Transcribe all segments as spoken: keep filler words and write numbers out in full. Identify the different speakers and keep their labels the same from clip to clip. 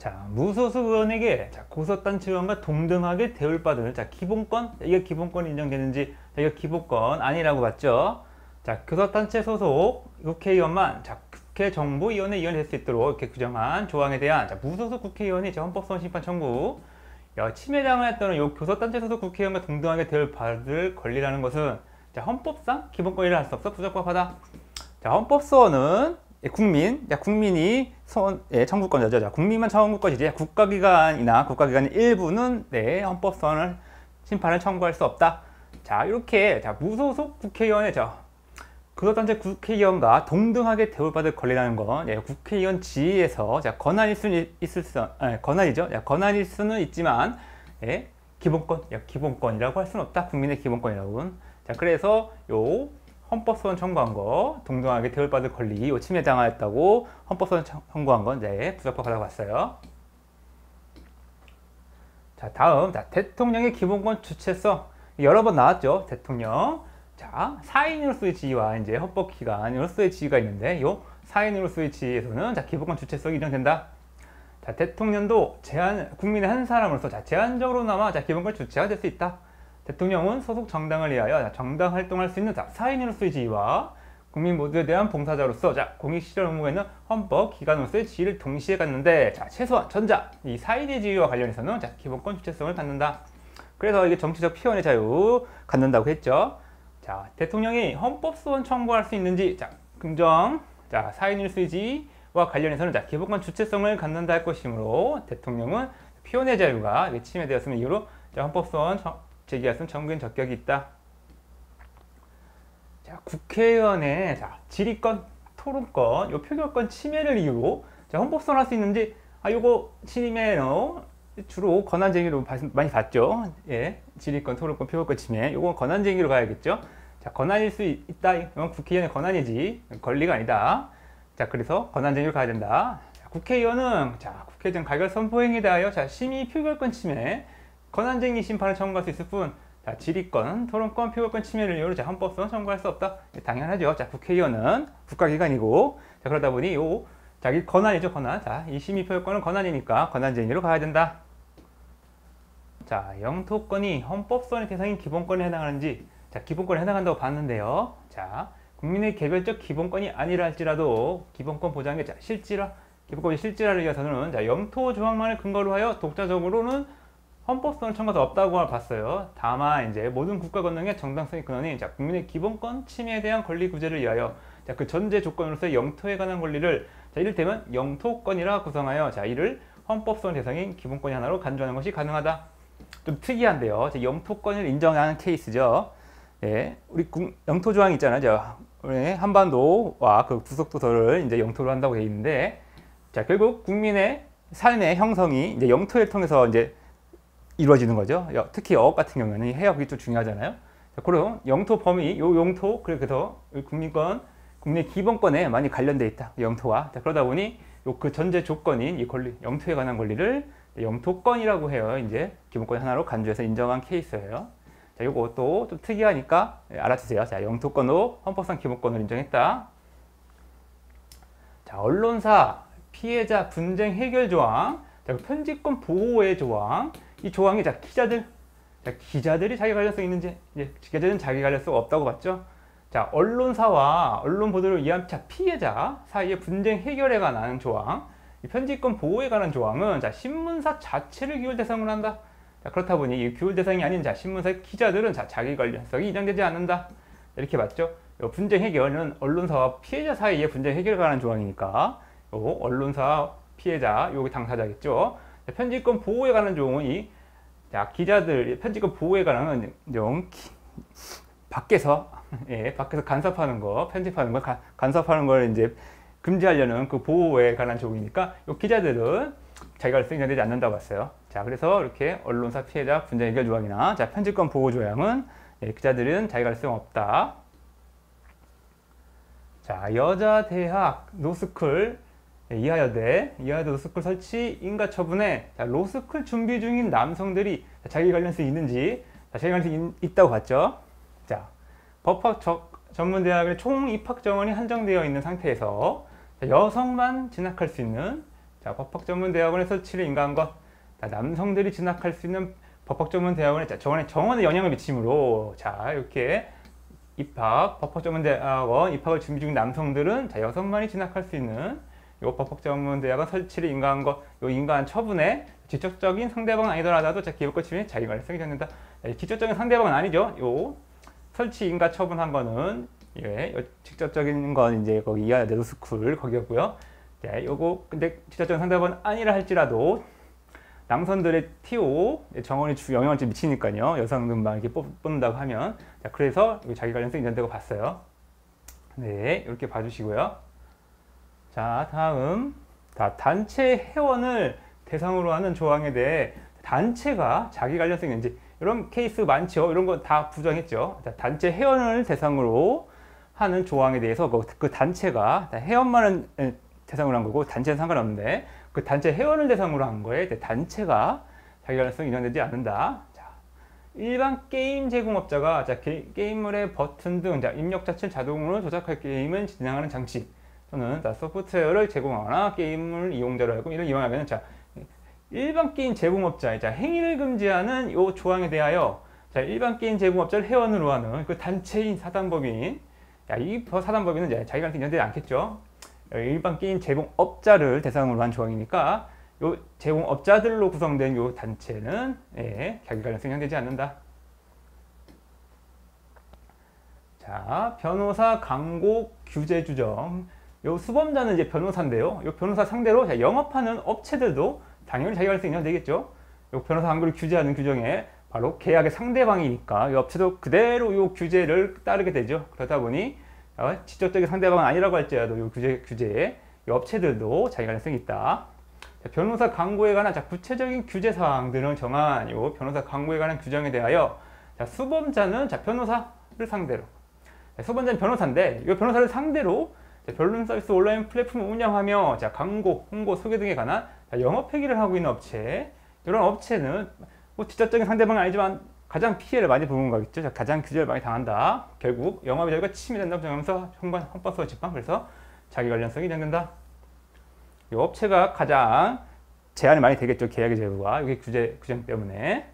Speaker 1: 자, 무소속 의원에게 자, 고소단체 의원과 동등하게 대우받을 자, 기본권, 이게 기본권이 인정되는지, 자, 이거 기본권 아니라고 봤죠. 자, 교섭단체 소속 국회의원만 자, 국회 정보위원회 의원이 될 수 있도록 이렇게 규정한 조항에 대한 자, 무소속 국회의원이 자, 헌법소원 심판 청구, 야, 침해당을 했다는 요 교섭단체 소속 국회의원과 동등하게 대우받을 권리라는 것은 자, 헌법상 기본권이라 할 수 없어 부적법하다. 자, 헌법소원은 국민, 자, 국민이 소원, 예, 청구권자죠. 자, 국민만 청구권이지 국가기관이나 국가기관 일부는 네, 헌법소원을 심판을 청구할 수 없다. 자, 이렇게 자, 무소속 국회의원의 저 교섭단체 국회의원과 동등하게 대우받을 권리라는 건 예, 국회의원 지위에서 자, 권한일 수는 있을 수, 아, 권한이죠. 야, 권한일 수는 있지만 예, 기본권, 야, 기본권이라고 할 수는 없다. 국민의 기본권이라고는. 자, 그래서 요 헌법소원 청구한 거 동등하게 대우받을 권리 요 침해당하였다고 헌법소원 청구한 건 네, 부적법하다고 봤어요. 자, 다음 자, 대통령의 기본권 주체성 여러 번 나왔죠. 대통령. 자, 사인으로서의 지위와 이제 헌법기관으로서의 지위가 있는데 요 사인으로서의 지위에서는 자, 기본권 주체성이 인정된다. 자, 대통령도 제한 국민의 한 사람으로서 자, 제한적으로나마 자, 기본권 주체가 될 수 있다. 대통령은 소속 정당을 위하여 정당 활동할 수 있는 자, 사인으로서의 지위와 국민 모두에 대한 봉사자로서 자, 공익시설 의무가 있는 헌법 기관으로서의 지위를 동시에 갖는데 자, 최소한 전자 이 사인의 지위와 관련해서는 자, 기본권 주체성을 갖는다. 그래서 이게 정치적 표현의 자유 갖는다고 했죠. 자, 대통령이 헌법소원 청구할 수 있는지 자, 긍정 자, 사인일수의 지위와 관련해서는 자, 기본권 주체성을 갖는다 할 것이므로 대통령은 표현의 자유가 침해되었음을 이유로 자, 헌법소원 제기할 수 있는 정부인 적격이 있다. 자, 국회의원의 자, 질의권, 토론권, 요 표결권 침해를 이유로 자, 헌법소원 할 수 있는지 아, 요거 침해는 주로 권한쟁의로 많이 봤죠. 예, 질의권, 토론권, 표결권 침해. 요거 권한쟁의로 가야겠죠. 자, 권한일 수 있다. 이건 국회의원의 권한이지 권리가 아니다. 자, 그래서 권한쟁의로 가야 된다. 자, 국회의원은 자, 국회의장 가결 선포 행위에 대하여 자, 심의 표결권 침해, 권한쟁의 심판을 청구할 수 있을 뿐, 자, 질의권, 토론권, 표결권 침해를 이유로 자, 헌법소원 청구할 수 없다. 예, 당연하죠. 자, 국회의원은 국가기관이고, 자, 그러다 보니 요 자기 권한이죠, 권한. 자, 이 심의 표결권은 권한이니까 권한쟁의로 가야 된다. 자, 영토권이 헌법소원의 대상인 기본권에 해당하는지, 자, 기본권에 해당한다고 봤는데요. 자, 국민의 개별적 기본권이 아니라 할지라도 기본권 보장의 자, 실질화, 기본권의 실질화를 위해서는 자, 영토 조항만을 근거로 하여 독자적으로는 헌법소원을 청구할 수 없다고 봤어요. 다만 이제 모든 국가 권능의 정당성의 근원인 자, 국민의 기본권 침해에 대한 권리 구제를 위하여 자, 그 전제 조건으로서 영토에 관한 권리를 자, 이를테면 영토권이라 구성하여 자, 이를 헌법소원 대상인 기본권의 하나로 간주하는 것이 가능하다. 좀 특이한데요. 영토권을 인정하는 케이스죠. 예, 우리 영토 조항 있잖아요. 우리 한반도와 그 부속도서를 이제 영토로 한다고 되어 있는데, 자, 결국 국민의 삶의 형성이 이제 영토를 통해서 이제 이루어지는 거죠. 특히 어업 같은 경우는 해역이 좀 중요하잖아요. 자, 그럼 영토 범위, 요 영토, 그래서 국민권, 국민의 기본권에 많이 관련돼 있다. 영토와. 자, 그러다 보니 요 그 전제 조건인 이 권리, 영토에 관한 권리를 영토권이라고 해요. 이제 기본권 하나로 간주해서 인정한 케이스예요. 자, 요거 또 좀 특이하니까 알아두세요. 자, 영토권으로 헌법상 기본권을 인정했다. 자, 언론사, 피해자, 분쟁 해결 조항, 자, 편집권 보호의 조항, 이 조항이 자, 기자들, 자, 기자들이 자기 관련성 있는지, 이제 기자들은 자기 관련성 없다고 봤죠. 자, 언론사와 언론 보도를 위한 자, 피해자 사이의 분쟁 해결에 관한 조항, 이 편집권 보호에 관한 조항은 자, 신문사 자체를 규율 대상으로 한다. 자, 그렇다 보니 이 규율 대상이 아닌 자, 신문사의 기자들은 자, 자기 관련성이 인정되지 않는다. 이렇게 봤죠. 요 분쟁 해결은 언론사와 피해자 사이의 분쟁 해결에 관한 조항이니까 요 언론사 피해자 요게 당사자겠죠. 자, 편집권 보호에 관한 조항은 이 자, 기자들 편집권 보호에 관한 좀 밖에서 예, 밖에서 간섭하는 거, 편집하는 거, 가, 간섭하는 걸 이제 금지하려는 그 보호에 관한 조항이니까 요 기자들은 자기가 인정되지 않는다고 봤어요. 자, 그래서 이렇게 언론사 피해자 분쟁 해결 조항이나 자, 편집권 보호 조항은 예, 기자들은 자기가 할 수 없다. 자, 여자 대학 로스쿨 예, 이하여대 이하여대 로스쿨 설치 인가 처분에 자, 로스쿨 준비 중인 남성들이 자, 자기 관련성이 있는지 자, 자기 관련성이 있다고 봤죠. 자, 법학 전문대학의 총 입학 정원이 한정되어 있는 상태에서 자, 여성만 진학할 수 있는 자, 법학전문대학원에 설치를 인가한 것. 자, 남성들이 진학할 수 있는 법학전문대학원에 자, 정원에 정원에 영향을 미치므로 자, 이렇게 입학, 법학전문대학원 입학을 준비 중인 남성들은 자, 여성만이 진학할 수 있는 요 법학전문대학원 설치를 인가한 것, 요 인가한 처분에 직접적인 상대방은 아니더라도 자, 기업과 침해 자기 관련성이 생긴다. 직접적인 상대방은 아니죠. 요 설치 인가 처분한 거는 예, 직접적인 건 이제 거기 이하 네도스쿨 거기였고요. 자, 요거 근데 직접적인 상대방은 아니라 할지라도 남성들의 티오 정원이 주 영향을 좀 미치니까요. 여성들만 이렇게 뽑, 뽑는다고 하면 자, 그래서 자기 관련성이 있는다고 봤어요. 네, 이렇게 봐주시고요. 자, 다음 자, 단체 회원을 대상으로 하는 조항에 대해 단체가 자기 관련성이 있는지 이런 케이스 많죠. 이런 거 다 부정했죠. 자, 단체 회원을 대상으로 하는 조항에 대해서 그, 그 단체가 회원만은 대상으로 한 거고 단체는 상관없는데 그 단체 회원을 대상으로 한 거에 단체가 자기 관련성이 인정되지 않는다. 자, 일반 게임 제공업자가 자, 게, 게임물의 버튼 등 자, 입력 자체를 자동으로 조작할 게임을 진행하는 장치 또는 자, 소프트웨어를 제공하거나 게임을 이용자로 하고 이를 이용하면 자, 일반 게임 제공업자의 자, 행위를 금지하는 이 조항에 대하여 자, 일반 게임 제공업자를 회원으로 하는 그 단체인 사단법인 야, 이 사단법인은 이제 자기 관련성이 인정되지 않겠죠. 일반 게임 제공업자를 대상으로 한 조항이니까 요 제공업자들로 구성된 요 단체는 예, 자기 관련성이 인정되지 않는다. 자, 변호사 광고 규제 규정. 요 수범자는 이제 변호사인데요. 요 변호사 상대로 자, 영업하는 업체들도 당연히 자기 관련성이 인정되겠죠. 요 변호사 광고를 규제하는 규정에 바로 계약의 상대방이니까 이 업체도 그대로 이 규제를 따르게 되죠. 그러다 보니 어, 직접적인 상대방은 아니라고 할지라도 이 규제, 규제에 이 업체들도 자기 관련성이 있다. 자, 변호사 광고에 관한 자, 구체적인 규제 사항들을 정한 이 변호사 광고에 관한 규정에 대하여 자, 수범자는 자, 변호사를 상대로 자, 수범자는 변호사인데 이 변호사를 상대로 자, 변론 서비스 온라인 플랫폼을 운영하며 자, 광고, 홍보, 소개 등에 관한 자, 영업 회계를 하고 있는 업체 이런 업체는 뭐 직접적인 상대방은 아니지만 가장 피해를 많이 보는 거겠죠. 자, 가장 규제를 많이 당한다. 결국 영업의 자유가 침해된다고 정하면서 헌법소원 집행 그래서 자기 관련성이 인정된다. 이 업체가 가장 제한이 많이 되겠죠. 계약의 자유가 이게 규제 규정 때문에.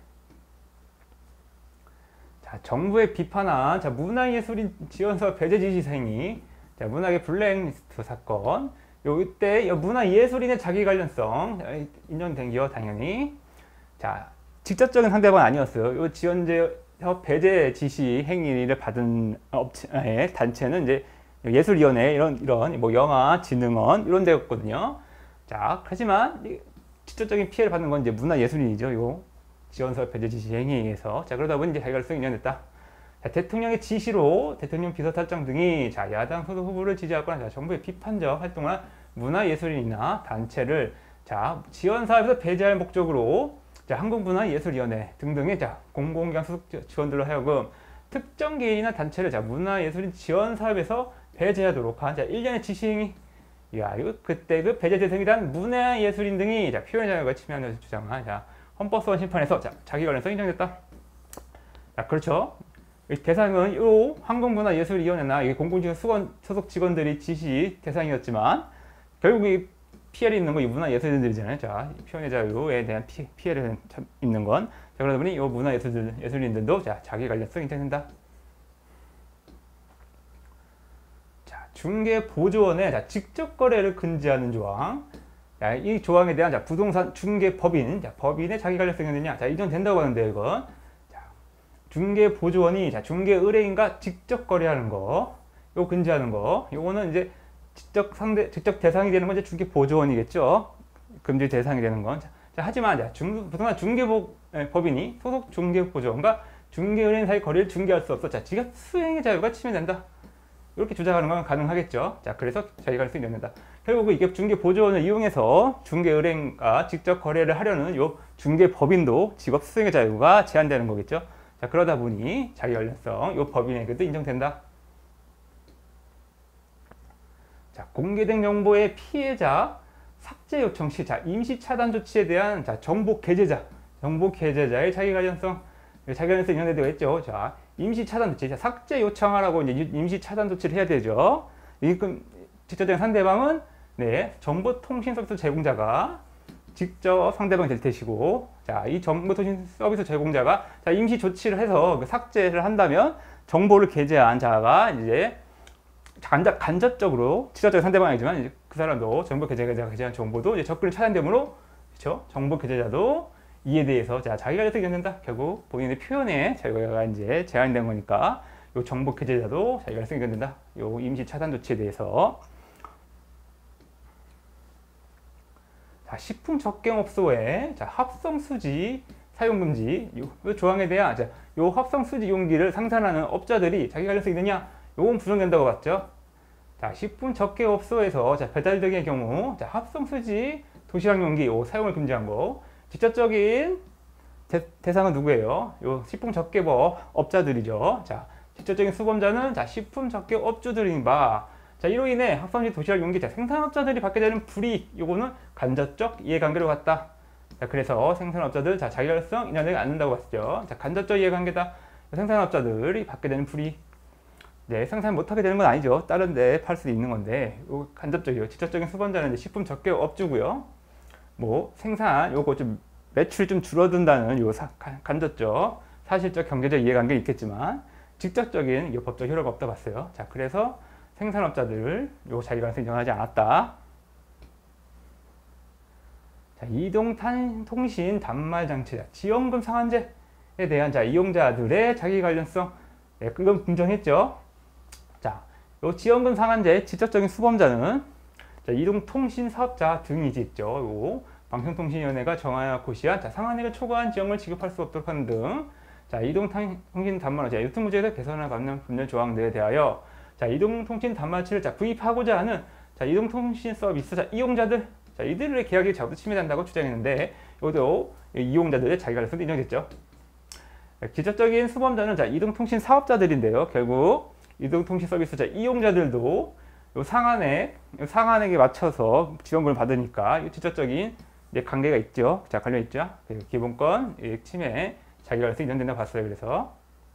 Speaker 1: 자, 정부의 비판한 자, 문화예술인 지원사업 배제 지시 행위, 자, 문학의 블랙리스트 사건. 요 이때 문화예술인의 자기 관련성 인정된 기요 당연히. 자. 직접적인 상대방은 아니었어요. 이 지원제협 배제 지시 행위를 받은 업체, 예, 단체는 이제 예술위원회 이런 이런 뭐 영화진흥원 이런 데였거든요. 자, 하지만 직접적인 피해를 받는 건 이제 문화예술인이죠. 요 지원사업 배제 지시 행위에 의해서 자 그러다 보니 이제 자기 관련성이 인정됐다. 자, 대통령의 지시로 대통령 비서실장 등이 자 야당 소속 후보를 지지하거나 자, 정부의 비판적 활동을 한 문화예술인이나 단체를 자 지원사업에서 배제할 목적으로 자, 한국문화예술위원회 등등의 자, 공공기관 소속 지원들로 하여금 특정 개인이나 단체를 자, 문화예술인 지원 사업에서 배제하도록 한 자, 일련의 지시행위. 야, 이거 그때 그 배제 대상이 단 문화예술인 등이 자, 표현의 자유가 침해하는 주장한 자, 헌법소원 심판에서 자, 자기 관련성 인정됐다. 자, 그렇죠. 대상은 이 한국문화예술위원회나 공공기관 소속 직원들이 지시 대상이었지만 결국 이 피해를 입는 건 이 문화예술인들이잖아요. 자, 표현의 자유에 대한 피, 피해를 입는 건. 자, 그러다 보니 이 문화예술인들도 자, 자기 관련성이 인정된다. 자, 중개보조원의 자, 직접 거래를 금지하는 조항. 자, 이 조항에 대한 자, 부동산 중개법인, 자, 법인의 자기 관련성이 있느냐? 자, 인정된다고 하는데 이건. 자, 중개보조원이 자, 중개의뢰인과 직접 거래하는 거. 요 금지하는 거. 요거는 이제 직접 상대, 직접 대상이 되는 건 이제 중개보조원이겠죠. 금지 대상이 되는 건. 자, 하지만 자, 중, 부동산 중개법인이 소속 중개보조원과 중개의뢰인 사이 거래를 중개할 수 없어. 자, 지금 수행의 자유가 침해된다. 이렇게 주장하는 건 가능하겠죠. 자, 그래서 자기가 할 수 있는다. 결국 이게 중개보조원을 이용해서 중개의뢰인과 직접 거래를 하려는 요 중개법인도 직업 수행의 자유가 제한되는 거겠죠. 자, 그러다 보니 자기 관련성 요 법인에게도 인정된다. 자, 공개된 정보의 피해자 삭제 요청 시 자, 임시 차단 조치에 대한 자, 정보 게재자, 정보 게재자의 자기 관련성, 자기 관련성 인정되어 있죠. 자, 임시 차단 조치, 자, 삭제 요청하라고 이제 임시 차단 조치를 해야 되죠. 이 직접적인 상대방은 네, 정보통신 서비스 제공자가 직접 상대방이 될 것이고, 자, 이 정보통신 서비스 제공자가 자, 임시 조치를 해서 그 삭제를 한다면 정보를 게재한 자가 이제 간접, 간접적으로 직접적인 상대방이 아니지만 이제 그 사람도 정보 게재자가 게재한 정보도 이제 접근을 차단되므로 그렇죠? 정보 게재자도 이에 대해서 자, 자기가 이렇게 견된다. 결국 본인의 표현에 자기가 이제 제한된 거니까 요 정보 게재자도 자기가 이렇게 견된다. 요 임시 차단 조치에 대해서. 자, 식품 적경업소에 자, 합성 수지 사용 금지 요, 요 조항에 대한 자, 요 합성 수지 용기를 생산하는 업자들이 자기 관련성이 있느냐? 요건 부정된다고 봤죠. 자, 식품 적계업소에서 자, 배달 등의 경우 자, 합성 수지 도시락 용기 요 사용을 금지한 거. 직접적인 대, 대상은 누구예요? 요 식품 적계법 업자들이죠. 자, 직접적인 수범자는 자, 식품 적계업주들인 바. 자, 이로 인해 합성수지 도시락 용기 자, 생산업자들이 받게 되는 불이익 요거는 간접적 이해관계로 갔다. 자, 그래서 생산업자들 자, 자기결성 인하되지 않는다고 봤죠. 자, 간접적 이해관계다. 생산업자들이 받게 되는 불이익. 네, 생산 못하게 되는 건 아니죠. 다른 데 팔 수도 있는 건데 요 간접적이요. 직접적인 수범자는 이제 식품 적계업주고요. 뭐 생산 요거 좀 매출이 좀 줄어든다는 요 사, 간접적 사실적 경제적 이해관계 있겠지만 직접적인 요 법적 효력가 없다 봤어요. 자, 그래서 생산업자들 요 자기관성 인정하지 않았다. 자, 이동통신 단말장치 지원금 상한제에 대한 자, 이용자들의 자기 관련성 네, 그건 긍정했죠. 자, 요 지원금 상한제 직접적인 수범자는 자, 이동통신 사업자 등이지 있죠. 요 방송통신위원회가 정하여 고시한 자, 상한액을 초과한 지원금을 지급할 수 없도록 하는 등 자, 이동통신 단말화 유통문제에서 개선을 받는 법률 조항들에 대하여 자, 이동통신 단말치를 자, 구입하고자 하는 자, 이동통신 서비스 자, 이용자들 자, 이들의 계약이 자주 침해된다고 주장했는데 이것도 이용자들의 자기관련성도 인정됐죠. 기적적인 수범자는 자, 이동통신 사업자들인데요. 결국 이동통신 서비스 자, 이용자들도 요 상한액, 요 상한액에 맞춰서 지원금을 받으니까 이 직접적인 이제 관계가 있죠. 자, 관련 있죠. 기본권 이익 침해 자기관련성 인정된다고 봤어요. 그래서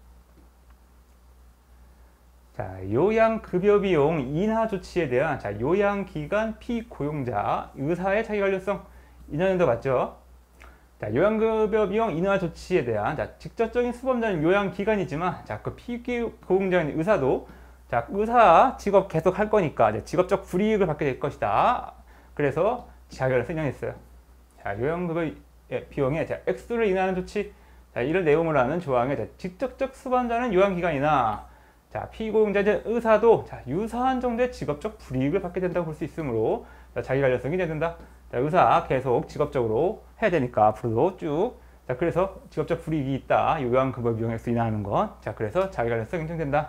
Speaker 1: 자, 요양급여 비용 인하 조치에 대한 자, 요양기간 피고용자 의사의 자기관련성 인정된다고 봤죠. 자, 요양급여 비용 인하 조치에 대한 자, 직접적인 수범자는 요양기관이지만 자, 그 피고용자인 의사도 자, 의사 직업 계속 할 거니까 이제 직업적 불이익을 받게 될 것이다. 그래서 자기관련성 인정했어요. 자, 요양급여 비용의 자, 액수를 인하하는 조치 자, 이를 내용으로 하는 조항에 자, 직접적 수범자는 요양기관이나 자, 피고용자인 의사도 자, 유사한 정도의 직업적 불이익을 받게 된다고 볼 수 있으므로 자, 자기관련성이 인정된다. 자, 의사 계속 직업적으로 해야 되니까 앞으로도 쭉. 자, 그래서 직업적 불이익이 있다. 요양급여 비용 액수 인하하는 건. 자, 그래서 자기관련성 인정된다.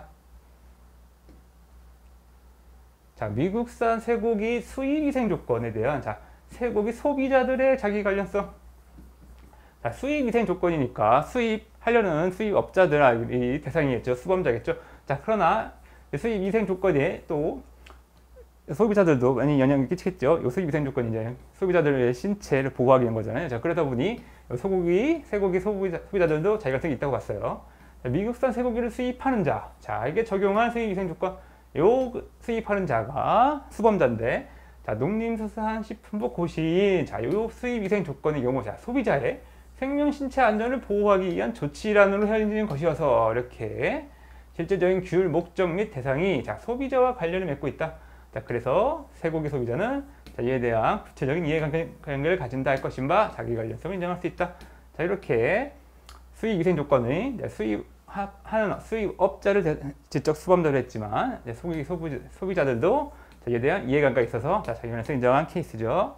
Speaker 1: 자, 미국산 쇠고기 수입위생 조건에 대한 자, 쇠고기 소비자들의 자기관련성. 자, 수입위생 조건이니까 수입하려는 수입업자들이 대상이겠죠. 수범자겠죠. 자, 그러나 수입위생 조건에 또 소비자들도 많이 영향을 끼치겠죠. 요 수입위생 조건이 이제 소비자들의 신체를 보호하기 위한 거잖아요. 자, 그러다 보니 소고기, 쇠고기 소비자, 소비자들도 자기관성이 있다고 봤어요. 자, 미국산 쇠고기를 수입하는 자, 자, 이게 적용한 수입위생 조건, 요 수입하는 자가 수범자인데, 자, 농림수산식품부 고시인, 자, 요 수입위생 조건의 경우, 자, 소비자의 생명 신체 안전을 보호하기 위한 조치란으로 헤어지는 것이어서 이렇게 실제적인 규율 목적 및 대상이 자, 소비자와 관련을 맺고 있다. 자, 그래서 쇠고기 소비자는 자, 이에 대한 구체적인 이해관계를 가진다 할 것인 바 자기 관련성을 인정할 수 있다. 자, 이렇게 수입위생 조건의 수입하는 수입업자를 직접 수범자로 했지만 소고기 소비자, 소비자들도 자, 이에 대한 이해관계가 있어서 자, 자기 관련성 인정한 케이스죠.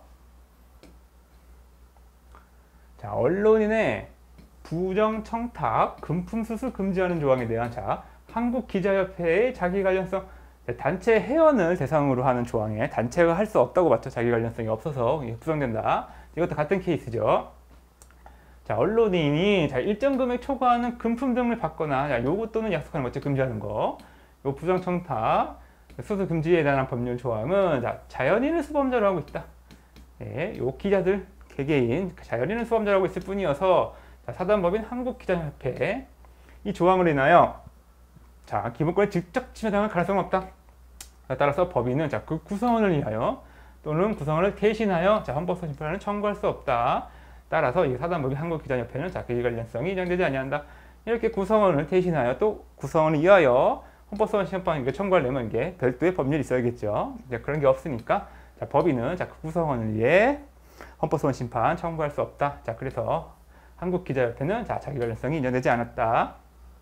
Speaker 1: 자, 언론인의 부정 청탁, 금품 수수 금지하는 조항에 대한 자, 한국기자협회의 자기관련성 단체 회원을 대상으로 하는 조항에 단체가 할 수 없다고 봤죠. 자기관련성이 없어서 부정된다. 이것도 같은 케이스죠. 자, 언론인이 자, 일정 금액 초과하는 금품 등을 받거나 자, 요것 또는 약속하는 것을 금지하는 거. 요 부정 청탁, 수수 금지에 대한 법률 조항은 자, 자연인을 수범자로 하고 있다. 네, 요 기자들 개개인 자연인을 수범자로 하고 있을 뿐이어서 자, 사단법인 한국기자협회 이 조항으로 인하여 자, 기본권에 직접 침해당할 가능성은 없다. 따라서 법인은 자, 그 구성원을 위하여 또는 구성원을 대신하여 자, 헌법소원 심판을 청구할 수 없다. 따라서 이 사단법인 한국기자협회는 자, 그 관련성이 인정되지 아니한다. 이렇게 구성원을 대신하여 또 구성원을 위하여 헌법소원 심판을 청구하려면 이게 별도의 법률이 있어야겠죠. 이제 그런 게 없으니까 자, 법인은 자, 그 구성원을 위해 헌법소원 심판 청구할 수 없다. 자, 그래서 한국기자협회는 자, 자기 관련성이 인정되지 않았다.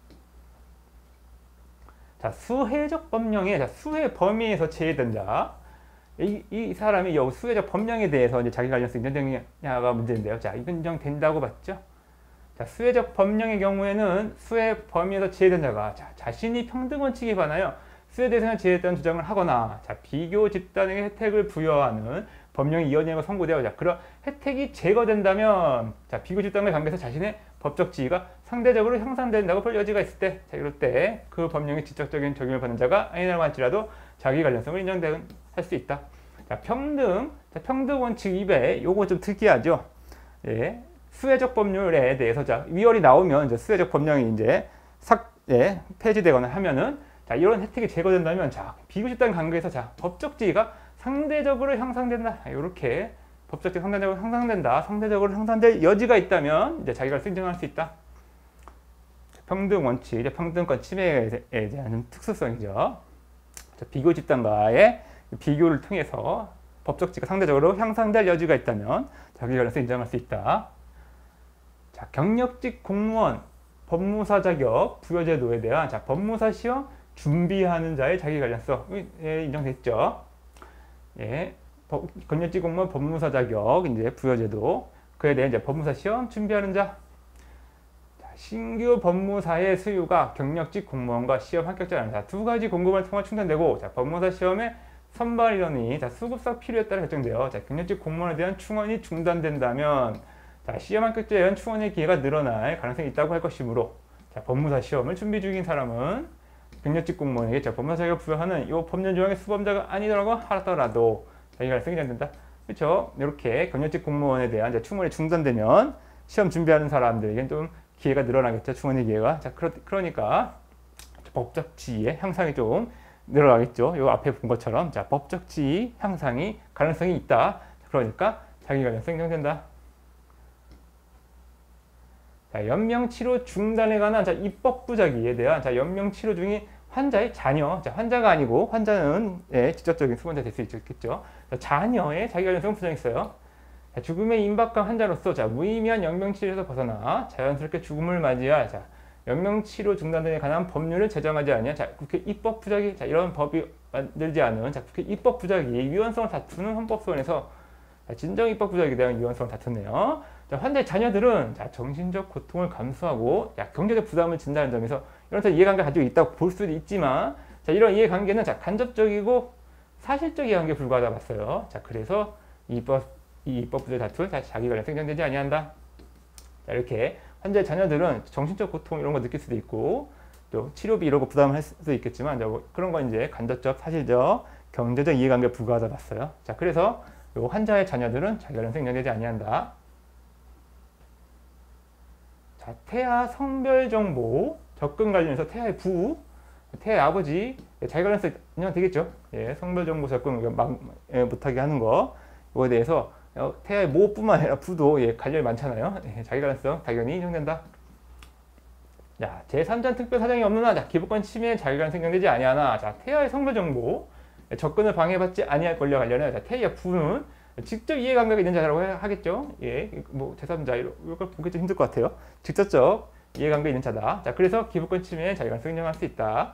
Speaker 1: 자, 수혜적 법령에 자, 수혜 범위에서 제외된 자. 이, 이 사람이 이 수혜적 법령에 대해서 이제 자기 관련성 인정되냐가 문제인데요. 자, 이건 인정된다고 봤죠? 자, 수혜적 법령의 경우에는 수혜 범위에서 제외된 자가 자, 자신이 평등 원칙에 반하여 수혜 대상을 제외했다는 주장을 하거나 자, 비교 집단에게 혜택을 부여하는 법령이 이어지고 선고되어 자, 그런 혜택이 제거된다면 자, 비교 집단에 관계해서 자신의 법적 지위가 상대적으로 향상된다고 볼 여지가 있을 때 자, 이럴 때 그 법령의 직접적인 적용을 받는 자가 아니라고 할지라도 자기 관련성을 인정할 수 있다. 자, 평등, 자, 평등 원칙 위배, 요거 좀 특이하죠. 예, 수혜적 법률에 대해서 자, 위헌이 나오면 이제 수혜적 법령이 이제 삭, 예, 폐지되거나 하면은 자, 이런 혜택이 제거된다면 자, 비교 집단 관계에서 자, 법적 지위가 상대적으로 향상된다. 이렇게 법적 지위가 상대적으로 향상된다. 상대적으로 향상될 여지가 있다면 이제 자기가 인정할 수 있다. 평등 원칙, 이제 평등권 침해에 대한 특수성이죠. 자, 비교 집단과의 비교를 통해서 법적 지위가 상대적으로 향상될 여지가 있다면 자기 관련성 인정할 수 있다. 자, 경력직 공무원 법무사 자격 부여 제도에 대한 자, 법무사 시험 준비하는 자의 자기 관련성이 예, 인정됐죠. 예, 법, 경력직 공무원 법무사 자격 이제 부여 제도 그에 대해 이제 법무사 시험 준비하는 자. 자, 신규 법무사의 수요가 경력직 공무원과 시험 합격자라는 자, 두 가지 공급을 통해 충당되고 자, 법무사 시험의 선발 인원이 자, 수급상 필요에 따라 결정되어 자, 경력직 공무원에 대한 충원이 중단된다면 자, 시험 합격자에 대한 충원의 기회가 늘어날 가능성이 있다고 할 것이므로 자, 법무사 시험을 준비 중인 사람은 경력직 공무원에게 자, 법무사 자격을 부여하는 이 법률 조항의 수범자가 아니더라고 하더라도 자기 가능성이 인정된다. 그렇죠? 이렇게 경력직 공무원에 대한 자, 충원이 중단되면 시험 준비하는 사람들에게는 좀 기회가 늘어나겠죠. 충원의 기회가. 자, 그러, 그러니까 법적 지위의 향상이 좀 늘어나겠죠. 이 앞에 본 것처럼 자, 법적 지위 향상이 가능성이 있다. 그러니까 자기 가능성이 인정된다. 자, 연명치료 중단에 관한 자, 입법 부작위에 대한 자, 연명치료 중인 환자의 자녀, 자, 환자가 아니고 환자는 예, 직접적인 수반자 될 수 있겠죠. 자, 자녀의 자기 관련성은 부정했어요. 자, 죽음에 임박한 환자로서 자, 무의미한 연명치료에서 벗어나 자연스럽게 죽음을 맞이할 자, 연명치료 중단 등에 관한 법률을 제정하지 않냐. 자, 국회 입법 부작위, 자, 이런 법이 만들지 않은 자, 국회 입법 부작위 위헌성을 다투는 헌법소원에서 자, 진정 입법 부작위에 대한 위헌성을 다투네요. 자, 환자의 자녀들은 자, 정신적 고통을 감수하고 자, 경제적 부담을 진다는 점에서 이런 이해관계를 가지고 있다고 볼 수도 있지만 자, 이런 이해관계는 자, 간접적이고 사실적 이해관계에 불과하다 봤어요. 자, 그래서 이 입법, 이 입법 부작위 다툴 자, 자기 관련 생성되지 아니한다. 자, 이렇게 환자의 자녀들은 정신적 고통 이런 거 느낄 수도 있고 또 치료비 이런 거 부담할 수도 있겠지만 뭐 그런 건 이제 간접적, 사실적, 경제적 이해관계에 불과하다 봤어요. 자, 그래서 요 환자의 자녀들은 자기 관련 생성되지 아니한다. 자, 태아 성별 정보 접근 관련해서 태아의 부, 태아의 아버지 자기 관련성 인정되겠죠. 예, 성별 정보 접근 막 예, 못하게 하는 거 이거에 대해서 어, 태아의 모뿐만 아니라 부도 예, 관련이 많잖아요. 예, 자기 관련성 당연히 인정된다. 자, 제삼자 특별 사정이 없는 한 자, 기본권 침해 자기 관련성 인정되지 아니하나 자, 태아의 성별 정보 예, 접근을 방해받지 아니할 권리와 관련해 자, 태아의 부는 직접 이해관계가 있는 자라고 하겠죠. 예, 뭐 제삼자 이런 걸 보기 좀 힘들 것 같아요. 직접적 이해관계 있는 자다. 자, 그래서 기본권 침해에 자기 관련성 인정할 수 있다.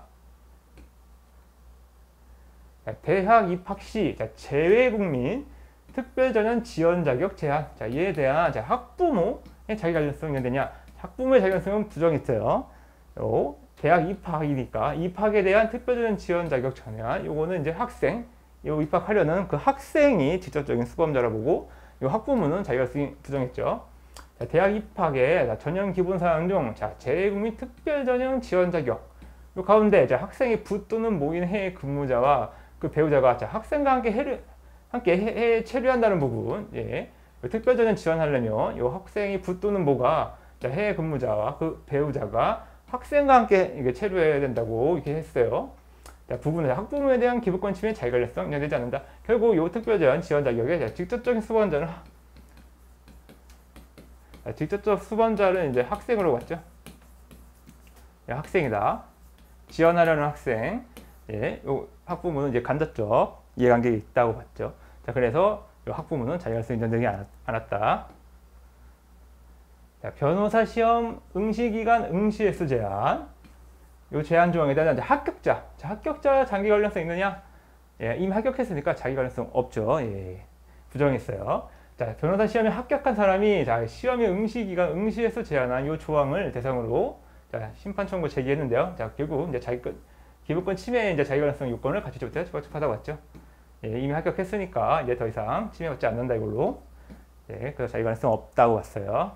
Speaker 1: 자, 대학 입학 시 자, 재외국민 특별전형 지원 자격 제한. 자, 이에 대한 자, 학부모의 자기 관련성 인정되냐? 학부모의 자기 관련성은 부정했어요. 요, 대학 입학이니까 입학에 대한 특별전형 지원 자격 제한. 요거는 이제 학생 요 입학하려는 그 학생이 직접적인 수범자라 보고 요 학부모는 자기가 쓰기 부정했죠. 자, 대학 입학의 전형 기본 사항 중 자, 재외국민 특별 전형 지원 자격 요 가운데 자, 학생이 부 또는 모인 해외 근무자와 그 배우자가 자, 학생과 함께 해를 함께 해외 체류한다는 부분 예. 특별 전형 지원하려면 요 학생이 부 또는 모가 자, 해외 근무자와 그 배우자가 학생과 함께 이게 체류해야 된다고 이렇게 했어요. 자, 부분은 학부모에 대한 기부권 침해 자기관리성 인정되지 않는다. 결국 이 특별제한 지원 자격에 직접적인 수반자는 자, 직접적 수반자는 이제 학생으로 봤죠. 예, 학생이다. 지원하려는 학생. 예, 요 학부모는 이제 간접적 이해관계가 있다고 봤죠. 자, 그래서 요 학부모는 자기관리성 인정되지 않았다. 자, 변호사 시험 응시 기간 응시 횟수 제한. 요 제한 조항에 대한 이제 합격자. 자, 합격자 장기 관련성 있느냐? 예, 이미 합격했으니까 자기 관련성 없죠. 예, 부정했어요. 자, 변호사 시험에 합격한 사람이 자, 시험의 응시 기간 응시 횟수 제한한 요 조항을 대상으로 자, 심판 청구 제기했는데요. 자, 결국 이제 자기 기부권 침해 이제 자기 관련성 요건을 갖추지 못해 적합하다고 봤죠. 예, 이미 합격했으니까 이제 더 이상 침해받지 않는다 이걸로. 예, 그래서 자기 관련성 없다고 봤어요.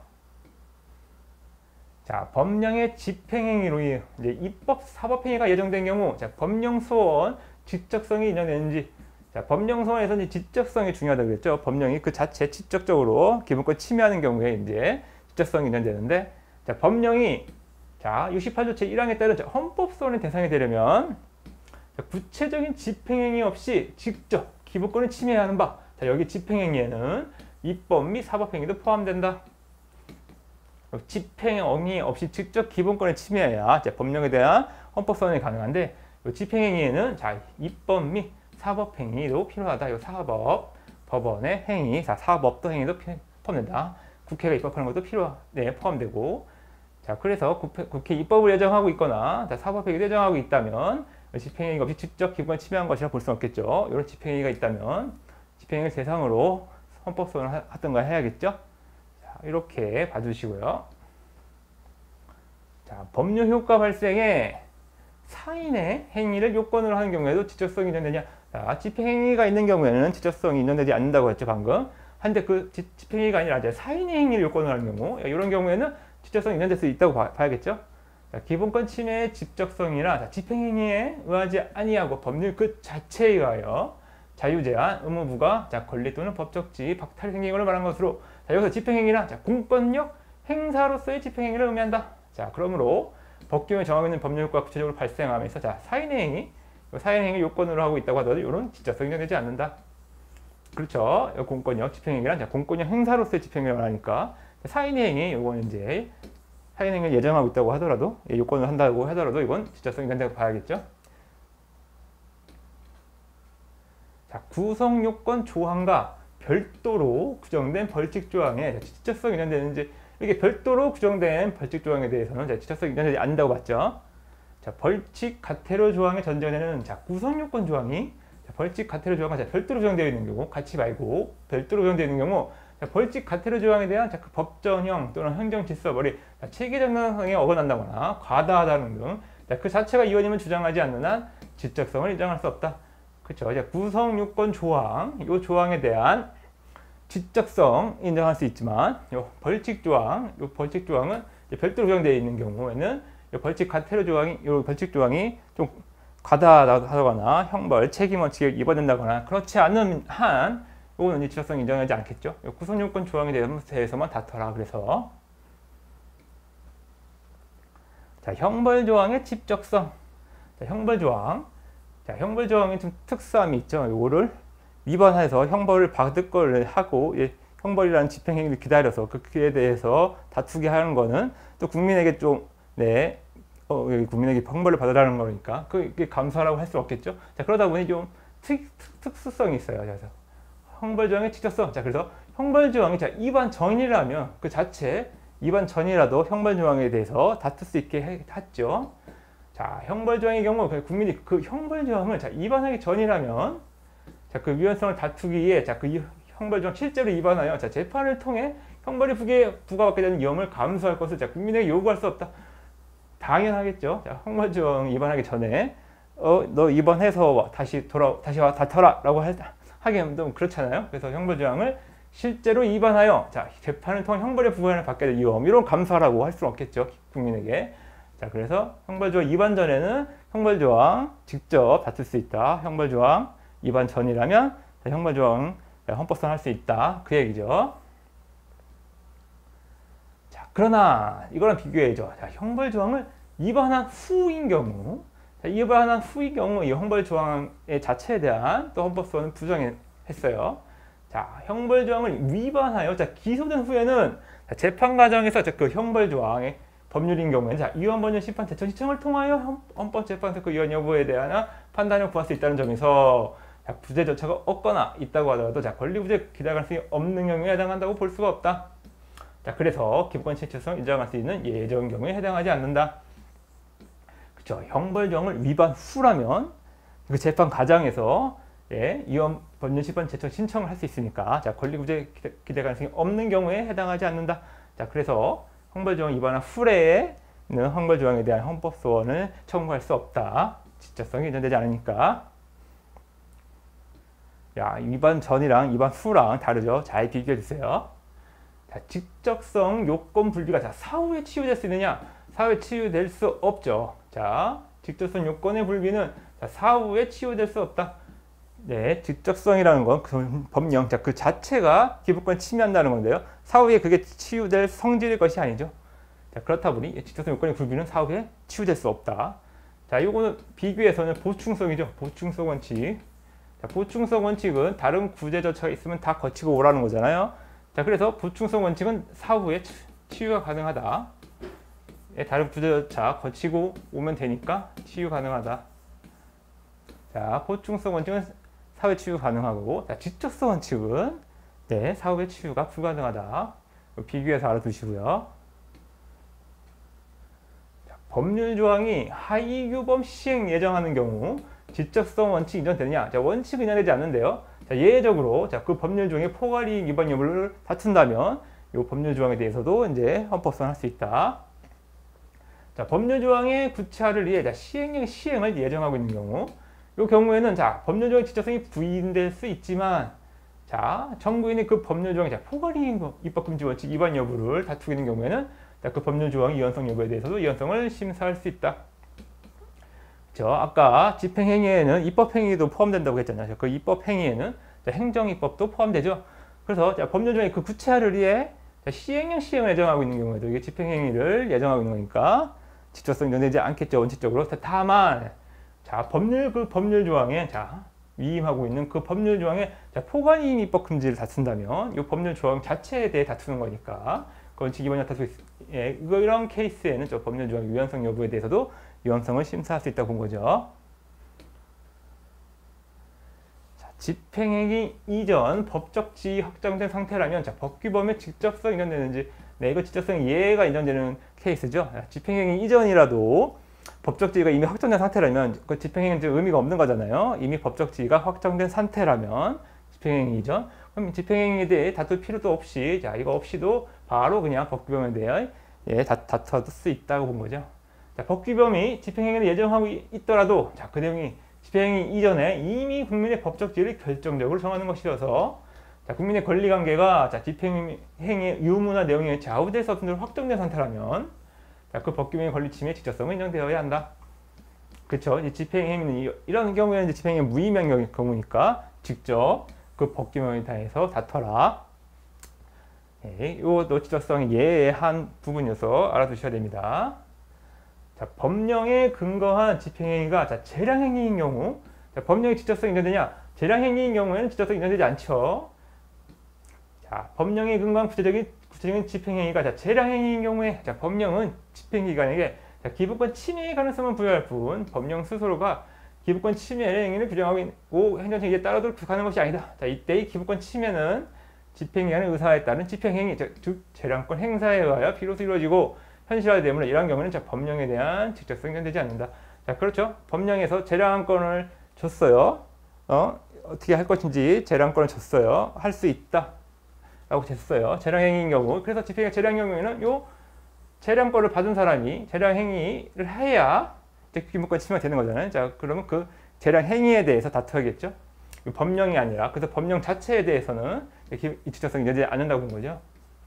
Speaker 1: 자, 법령의 집행행위로 이제 입법 사법행위가 예정된 경우, 자, 법령 소원 지적성이 인정되는지. 자, 법령 소원에서 이제 지적성이 중요하다고 그랬죠. 법령이 그 자체 지적적으로 기본권 침해하는 경우에 이제 지적성이 인정되는데, 자, 법령이 자, 육십팔 조 제일 항에 따른 헌법 소원의 대상이 되려면 자, 구체적인 집행행위 없이 직접 기본권을 침해하는 바. 자, 여기 집행행위에는 입법 및 사법행위도 포함된다. 집행행위 없이 직접 기본권을 침해해야 법령에 대한 헌법소원이 가능한데, 이 집행행위에는 자, 입법 및 사법행위도 필요하다. 이 사법, 법원의 행위, 자, 사법도 행위도 포함된다. 국회가 입법하는 것도 필요, 네, 포함되고. 자, 그래서 국회, 국회 입법을 예정하고 있거나 자, 사법행위를 예정하고 있다면 집행행위 없이 직접 기본권을 침해한 것이라 볼 수 없겠죠. 이런 집행행위가 있다면 집행행위를 대상으로 헌법소원을 하든가 해야겠죠. 이렇게 봐주시고요. 자, 법률 효과 발생에 사인의 행위를 요건으로 하는 경우에도 지적성이 인정되냐? 자, 집행행위가 있는 경우에는 지적성이 인정되지 않는다고 했죠, 방금. 한데 그 지, 집행행위가 아니라 이제 사인의 행위를 요건으로 하는 경우, 이런 경우에는 지적성이 인정될 수 있다고 봐, 봐야겠죠. 자, 기본권 침해의 지적성이나 자, 집행행위에 의하지 아니하고 법률 그 자체에 의하여 자유제한, 의무부가 자, 권리 또는 법적 지위 박탈이 생긴 것을 말한 것으로. 자, 여기서 집행행위란 자, 공권력 행사로서의 집행행위를 의미한다. 자, 그러므로 법규에 정하고 있는 법률과 구체적으로 발생하면서 자, 사인의 행위, 사인의 행위 요건으로 하고 있다고 하더라도 이런 지적성이 인정되지 않는다. 그렇죠. 공권력 집행행위란 자, 공권력 행사로서의 집행행위를 말하니까 사인의 행위, 이거는 이제 사인의 행위를 예정하고 있다고 하더라도 요건을 한다고 하더라도 이건 지적성이 인정된다고 봐야겠죠. 자, 구성요건 조항과 별도로 규정된 벌칙 조항에 지적성이 인정되는지, 이렇게 별도로 규정된 벌칙 조항에 대해서는 지적성이 인정되지 않는다고 봤죠. 자, 벌칙 가태료 조항의 전제에는 자, 구성요건 조항이 자, 벌칙 가태료 조항과 자, 별도로 규정되어 있는 경우, 같이 말고 별도로 규정되어 있는 경우, 자, 벌칙 가태료 조항에 대한 자, 그 법정형 또는 행정질서벌이 체계정당성에 어긋난다거나 과다하다는 등 그 자체가 이원임을 주장하지 않는 한 지적성을 인정할 수 없다. 그렇죠. 이제 구성요건 조항, 이 조항에 대한 지적성 인정할 수 있지만, 요 벌칙 조항, 요 벌칙 조항은 별도로 규정되어 있는 경우에는 요 벌칙 가태료 조항이, 요 벌칙 조항이 좀 과다하다거나 형벌, 책임 원칙에 위반된다거나 그렇지 않은 한, 요거는 지적성 인정하지 않겠죠. 요 구성요건 조항에 대해서만 다퉈라. 그래서 자, 형벌 조항의 집적성. 자, 형벌 조항. 자, 형벌 조항에 좀 특수함이 있죠. 요거를 위반해서 형벌을 받을 걸 하고, 예, 형벌이라는 집행행위를 기다려서 그에 대해서 다투게 하는 거는 또 국민에게 좀, 네, 어, 국민에게 형벌을 받으라는 거니까 그게 감사라고 할 수 없겠죠. 자, 그러다 보니 좀 특, 특, 특수성이 있어요. 그래서 형벌 조항의 직접성. 자, 그래서 형벌 조항이 자, 위반 전이라면 그 자체 위반 전이라도 형벌 조항에 대해서 다툴 수 있게 했죠. 자, 형벌 조항의 경우 국민이 그 형벌 조항을 자, 위반하기 전이라면 자, 그 위헌성을 다투기 위해 자, 그 형벌 조항 실제로 위반하여 자, 재판을 통해 형벌이 부게, 부과받게 되는 위험을 감수할 것을 자, 국민에게 요구할 수 없다. 당연하겠죠. 자, 형벌 조항 위반하기 전에 어, 너 위반해서 다시 돌아 다시 와 다퉈라라고 하기는 좀 그렇잖아요. 그래서 형벌 조항을 실제로 위반하여 자, 재판을 통해 형벌의 부과를 받게 될 위험, 이런 감사라고 할 수는 없겠죠, 국민에게. 자, 그래서 형벌조항 위반 전에는 형벌조항 직접 다툴 수 있다. 형벌조항 위반 전이라면 형벌조항 헌법상 할 수 있다. 그 얘기죠. 자, 그러나 이거랑 비교해야죠. 자, 형벌조항을 위반한 후인 경우, 자, 자, 위반한 후의 경우 이 형벌 조항의 자체에 대한 또 헌법소원은 부정했어요. 자, 형벌 조항을 위반하여 자, 기소된 후에는 자, 재판 과정에서 자, 그 형벌 조항의 법률인 경우에는 자, 위헌법률 심판 제청 신청을 통하여 헌법재판소 그 위헌 여부에 대한 판단을 구할 수 있다는 점에서 자, 구제 절차가 없거나 있다고 하더라도 자, 권리구제 기대 가능성이 없는 경우에 해당한다고 볼 수가 없다. 자, 그래서 기본권 실체성 인정할 수 있는 예정 경우에 해당하지 않는다. 그렇죠. 형벌 조항을 위반 후라면 그 재판 과정에서 예, 위헌 법률 심판 제청 신청을 할 수 있으니까 자, 권리구제 기대, 기대 가능성이 없는 경우에 해당하지 않는다. 자, 그래서 형벌 조항 위반한 후에는 형벌 조항에 대한 헌법 소원을 청구할 수 없다. 지적성이 인정되지 않으니까. 야, 위반 전이랑 위반 후랑 다르죠. 잘 비교해 주세요. 자, 직접성 요건 분리가 자, 사후에 치유될 수 있느냐? 사후에 치유될 수 없죠. 자, 직접성 요건의 분리는 자, 사후에 치유될 수 없다. 네, 직접성이라는 건 그 법령, 자, 그 자체가 기본권 침해한다는 건데요. 사후에 그게 치유될 성질일 것이 아니죠. 자, 그렇다 보니 직접성 요건의 불비는 사후에 치유될 수 없다. 자, 요거는 비교해서는 보충성이죠. 보충성 원칙. 자, 보충성 원칙은 다른 구제 절차가 있으면 다 거치고 오라는 거잖아요. 자, 그래서 보충성 원칙은 사후에 치유가 가능하다. 예, 다른 구제 절차 거치고 오면 되니까 치유 가능하다. 자, 보충성 원칙은 사후에 치유 가능하고, 자, 직접성 원칙은 네, 사후에 치유가 불가능하다. 비교해서 알아두시고요. 자, 법률 조항이 하위규범 시행 예정하는 경우 직접성 원칙 인정되느냐? 자, 원칙 인정되지 않는데요. 자, 예외적으로 자, 그 법률 조항의 포괄이익 위반 여부를 다툰다면 이 법률 조항에 대해서도 이제 헌법소원할 수 있다. 자, 법률 조항의 구체화를 위해 자, 시행령 시행을 예정하고 있는 경우, 이 경우에는 자, 법률 조항의 직접성이 부인될 수 있지만, 자, 정부인이 그 법률 조항의 자, 포괄이익 입법금지 원칙 위반 여부를 다투고 있는 경우에는 자, 그 법률 조항의 유연성 여부에 대해서도 유연성을 심사할 수 있다. 그렇죠? 아까 집행행위에는 입법행위도 포함된다고 했잖아요. 그 입법행위에는 자, 행정입법도 포함되죠. 그래서 자, 법률 조항의 그 구체화를 위해 자, 시행령 시행을 예정하고 있는 경우에도 이게 집행행위를 예정하고 있는 거니까 직접성 인정되지 않겠죠. 원칙적으로. 다만 자, 법률 그 법률 조항에 자, 위임하고 있는 그 법률 조항에 자, 포괄이익 입법 금지를 다툰다면 이 법률 조항 자체에 대해 다투는 거니까 그 원칙 위반이 다투고 있, 예, 이런 케이스에는 저 법률 조항 유연성 여부에 대해서도 유연성을 심사할 수 있다고 본 거죠. 자, 집행행위 이전 법적 지위 확정된 상태라면 자, 법규범의 직접성 인정되는지, 네, 이거 직접성 예외가 인정되는 케이스죠. 자, 집행행위 이전이라도 법적 지위가 이미 확정된 상태라면 그 집행행위는 의미가 없는 거잖아요. 이미 법적 지위가 확정된 상태라면 집행행위 이전, 그럼 집행행위에 대해 다툴 필요도 없이 자, 이거 없이도 바로 그냥 법규범에 대해 예, 다, 다툴 수 있다고 본 거죠. 자, 법규범이 집행행위를 예정하고 있더라도 자, 그 내용이 집행행위 이전에 이미 국민의 법적 지위를 결정적으로 정하는 것이어서 자, 국민의 권리관계가 자, 집행행위의 유무나 내용에 좌우될 수 없는 확정된 상태라면 자, 그 법규범의 권리 침해 직접성은 인정되어야 한다. 그렇죠? 이 집행행위는 이런 경우에는 이제 집행행위 무의명의 경우니까 직접 그 법규범에 대해서 다퉈라. 예, 이것도 직접성이 예외한 부분이어서 알아두셔야 됩니다. 자, 법령에 근거한 집행행위가 자, 재량행위인 경우, 자, 법령의 직접성이 인정되냐? 재량행위인 경우에는 직접성이 인정되지 않죠. 자, 법령에 근거한 구체적인 구체적인 집행행위가 자, 재량행위인 경우에 자, 법령은 집행기관에게 자, 기본권 침해의 가능성을 부여할 뿐 법령 스스로가 기본권 침해 행위를 규정하고 있고 행정처에 따라도 하는 것이 아니다. 자, 이때의 기본권 침해는 집행기관의 의사에 따른 집행행위, 즉 재량권 행사에 의하여 비로소 이루어지고 현실화되므로 이러한 경우는 자, 법령에 대한 직접성이 인정되지 않는다. 자, 그렇죠. 법령에서 재량권을 줬어요. 어? 어떻게 할 것인지 재량권을 줬어요. 할 수 있다. 라고 됐어요. 재량행위인 경우. 그래서 집행의 재량 경우에는 요 재량권을 받은 사람이 재량행위를 해야 기본권 침해가 되는 거잖아요. 자, 그러면 그 재량행위에 대해서 다투어야겠죠. 법령이 아니라, 그래서 법령 자체에 대해서는 이 직접성이 인정되지 않는다고 본 거죠.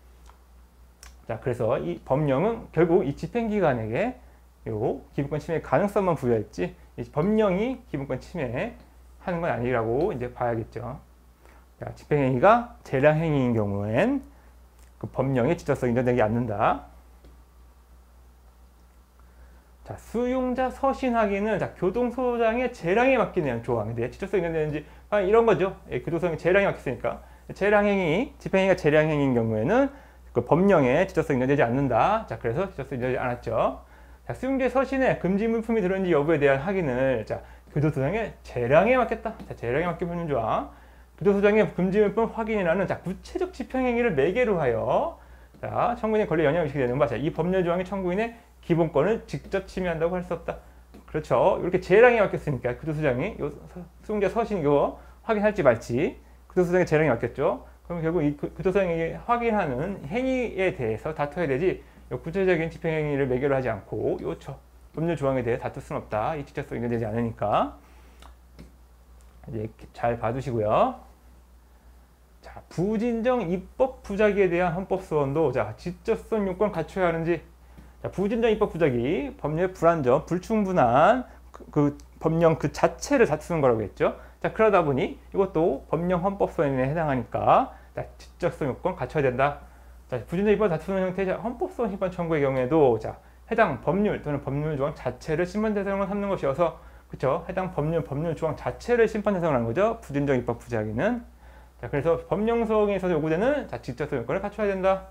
Speaker 1: 자, 그래서 이 법령은 결국 이 집행기관에게 요 기본권 침해 가능성만 부여했지, 이 법령이 기본권 침해하는 건 아니라고 이제 봐야겠죠. 자, 집행행위가 재량행위인 경우엔 그 법령의 직접성이 인정되지 않는다. 자, 수용자 서신 확인은 자, 교통소장의 재량에 맡기는 조항인데 지적서 인정되는지 아, 이런 거죠. 예, 교통소장의 재량에 맡겼으니까 재량행위, 집행행위가 재량행위인 경우에는 그 법령에 지적서 인정되지 않는다. 자, 그래서 지적서 인정되지 않았죠. 자, 수용자 서신에 금지 물품이 들었는지 여부에 대한 확인을 자, 교도소장의 재량에 맡겼다. 자, 재량에 맡기는 조항. 교도소장의 금지 물품 확인이라는 자, 구체적 집행행위를 매개로 하여 자, 청구인의 권리에 영향을 미치게 되는 바. 자, 이 법률 조항이 청구인의 기본권을 직접 침해한다고 할 수 없다. 그렇죠. 이렇게 재량에 맡겼으니까 교도소장이 요 수용자 서신 이거 확인할지 말지 교도소장의 재량에 맡겼죠. 그럼 결국 이 교도소장이 확인하는 행위에 대해서 다퉈야 되지 요 구체적인 집행행위를 매개로 하지 않고 요 법률 조항에 대해 다툴 수는 없다. 이 직접성 인정되지 않으니까 이제 잘 봐두시고요. 자, 부진정 입법 부작위에 대한 헌법 소원도 자, 지적성 요건 갖춰야 하는지. 자, 부진정 입법 부작위, 법률 불완전, 불충분한 그, 그 법령 그 자체를 다투는 거라고 했죠. 자, 그러다 보니 이것도 법령 헌법 소원에 해당하니까 자, 지적성 요건 갖춰야 된다. 자, 부진정 입법 다투는 형태의 헌법 소원 심판 청구의 경우에도 자, 해당 법률 또는 법률 조항 자체를 심판 대상으로 삼는 것이어서 그렇죠. 해당 법률 법률 조항 자체를 심판 대상으로 하는 거죠. 부진정 입법 부작위는. 자, 그래서 법령 소원에 있어서 요구되는 자, 지적성 요건을 갖춰야 된다.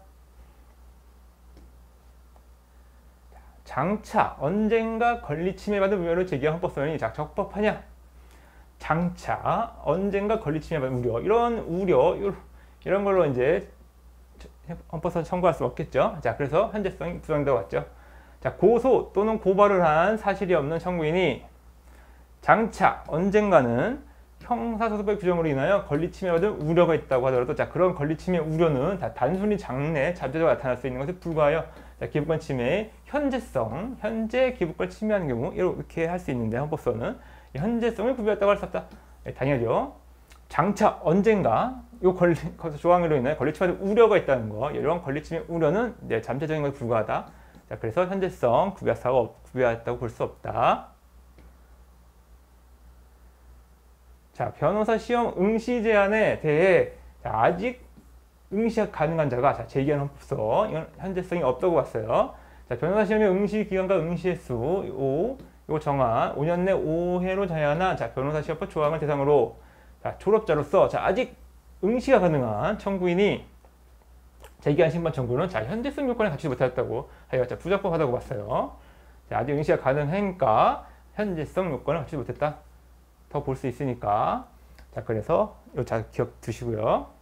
Speaker 1: 장차 언젠가 권리 침해받은 우려를 제기한 헌법소원이 자, 적법하냐? 장차 언젠가 권리 침해받은 우려 이런 우려 이런 걸로 이제 헌법소원 청구할 수 없겠죠. 자, 그래서 현재성이 부정되어 왔죠. 자, 고소 또는 고발을 한 사실이 없는 청구인이 장차 언젠가는 형사소송법 규정으로 인하여 권리 침해받은 우려가 있다고 하더라도 자, 그런 권리 침해 우려는 다 단순히 장래 잠재적으로 나타날 수 있는 것에 불과하여 자, 기본권 침해의 현재성, 현재 기본권을 침해하는 경우 이렇게 할 수 있는데 헌법소원은 현재성을 구별했다고 할 수 없다. 네, 당연하죠. 장차 언젠가 이 권리 조항으로 인해 권리 침해받은 우려가 있다는 거 이런 권리 침해 우려는 네, 잠재적인 것에 불과하다. 자, 그래서 현재성 구별사가 구별했다고 볼 수 없다. 자, 변호사 시험 응시 제한에 대해 자, 아직 응시가 가능한 자가 자, 제기한 헌법소원 이건 현재성이 없다고 봤어요. 자, 변호사 시험의 응시 기간과 응시 횟수 오 이거 정한 오 년 내 오 회로 제한한 자, 변호사 시험법 조항을 대상으로 자, 졸업자로서 자, 아직 응시가 가능한 청구인이 제기한 심판 청구는 자, 현재성 요건을 갖추지 못하였다고 하여 자, 부적법하다고 봤어요. 자, 아직 응시가 가능하니까 현재성 요건을 갖추지 못했다. 더 볼 수 있으니까. 자, 그래서 요 자, 기억 두시고요.